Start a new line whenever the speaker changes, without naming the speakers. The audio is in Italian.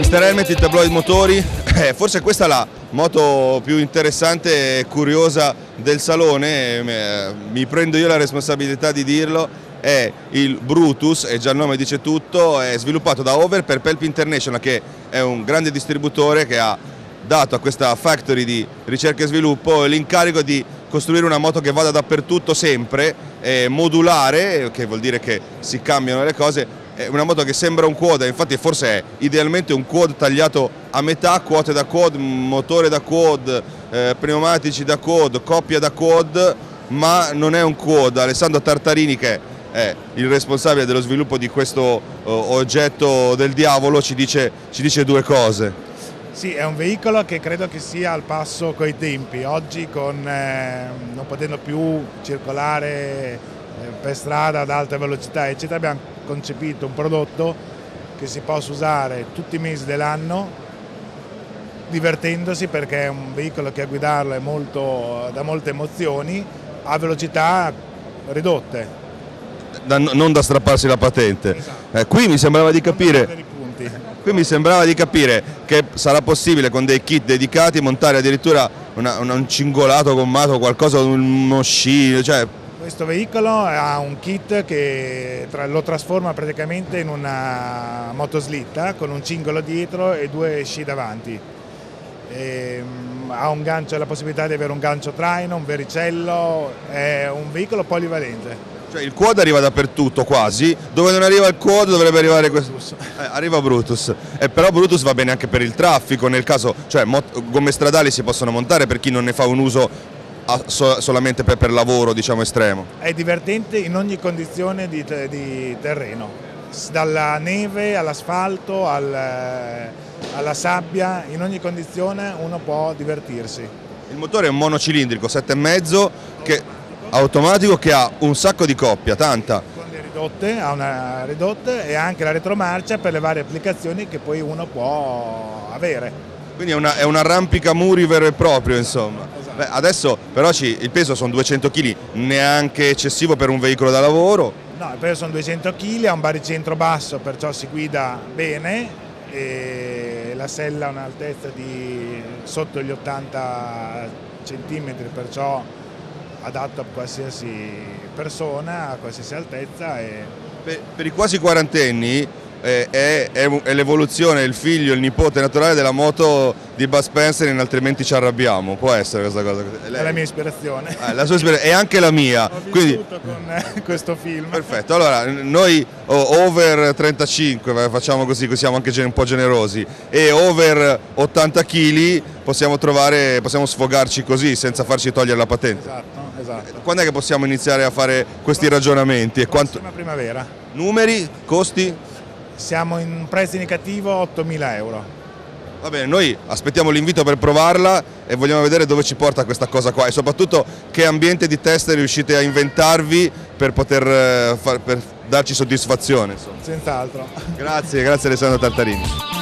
Mister Helmet, il tabloid motori, forse questa è la moto più interessante e curiosa del salone, mi prendo io la responsabilità di dirlo, è il Brutus, e già il nome dice tutto, è sviluppato da Over per Pelp International, che è un grande distributore che ha dato a questa factory di ricerca e sviluppo l'incarico di costruire una moto che vada dappertutto sempre, modulare, che vuol dire che si cambiano le cose. È una moto che sembra un quad, infatti forse è idealmente un quad tagliato a metà, quote da quad, motore da quad, pneumatici da quad, coppia da quad, ma non è un quad. Alessandro Tartarini, che è il responsabile dello sviluppo di questo oggetto del diavolo, ci dice due cose.
Sì, è un veicolo che credo che sia al passo coi tempi. Oggi, non potendo più circolare per strada ad alta velocità eccetera, abbiamo concepito un prodotto che si possa usare tutti i mesi dell'anno divertendosi, perché è un veicolo che a guidarlo dà molte emozioni a velocità ridotte.
Non da strapparsi la patente.
Esatto.
Qui mi sembrava di capire che sarà possibile con dei kit dedicati montare addirittura un cingolato gommato, qualcosa, uno sci, cioè.
Questo veicolo ha un kit che lo trasforma praticamente in una motoslitta con un cingolo dietro e due sci davanti. Ha un gancio, la possibilità di avere un gancio traino, un vericello, è un veicolo polivalente.
Cioè il quad arriva dappertutto quasi, dove non arriva il quad dovrebbe arrivare questo. Arriva Brutus, però Brutus va bene anche per il traffico, nel caso, cioè gomme stradali si possono montare per chi non ne fa un uso solamente per lavoro, diciamo, estremo.
È divertente in ogni condizione di terreno, dalla neve all'asfalto, alla sabbia, in ogni condizione uno può divertirsi.
Il motore è un monocilindrico 7,5 automatico che ha un sacco di coppia, tanta.
Con le ridotte, ha una ridotta e anche la retromarcia per le varie applicazioni che poi uno può avere.
Quindi è un arrampicamuri vero e proprio, insomma.
Esatto.
Beh, adesso però il peso sono 200 kg, neanche eccessivo per un veicolo da lavoro.
No, il peso sono 200 kg, ha un baricentro basso, perciò si guida bene, e la sella ha un'altezza di sotto gli 80 cm, perciò adatto a qualsiasi persona, a qualsiasi altezza.
Per i quasi quarantenni è l'evoluzione, il figlio, il nipote naturale della moto di Bud Spencer in Altrimenti ci arrabbiamo, può essere questa cosa?
È la mia ispirazione.
La sua ispirazione è anche la mia.
Ho vissuto con questo film.
Perfetto, allora noi over 35, facciamo così siamo anche un po' generosi, e over 80 kg possiamo sfogarci così senza farci togliere la patente.
Esatto.
Quando è che possiamo iniziare a fare questi ragionamenti?
Prossima primavera.
Numeri, costi?
Siamo in prezzo indicativo 8.000 euro.
Va bene, noi aspettiamo l'invito per provarla e vogliamo vedere dove ci porta questa cosa qua, e soprattutto che ambiente di test riuscite a inventarvi per poter per darci soddisfazione.
Senz'altro.
Grazie Alessandro Tartarini.